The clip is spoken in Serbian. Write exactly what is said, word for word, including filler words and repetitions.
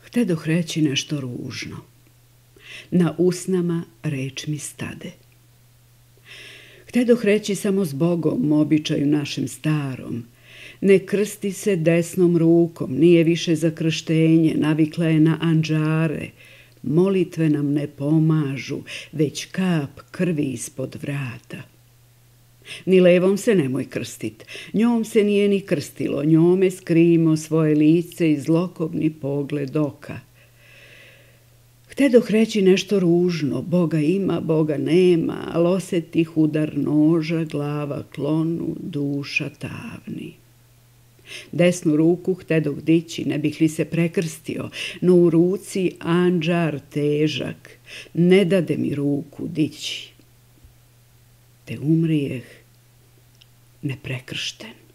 Htedoh reći nešto ružno. Na usnama reč mi stade. Htedoh reći samo zbogom, običaju našem starom. Ne krsti se desnom rukom, nije više za krštenje, navikla je na andžare. Molitve nam ne pomažu, već kap krvi ispod vrata. Ni levom se nemoj krstit, njom se nije ni krstilo, njome skrimo svoje lice i zlokobni pogled oka. Htedoh reći nešto ružno, Boga ima, Boga nema, al osetih udar noža, glava klonu, duša tavni. Desnu ruku htedoh dići, ne bih li se prekrstio, no u ruci andžar težak, ne dade mi ruku dići. Te umrijeh neprekršten.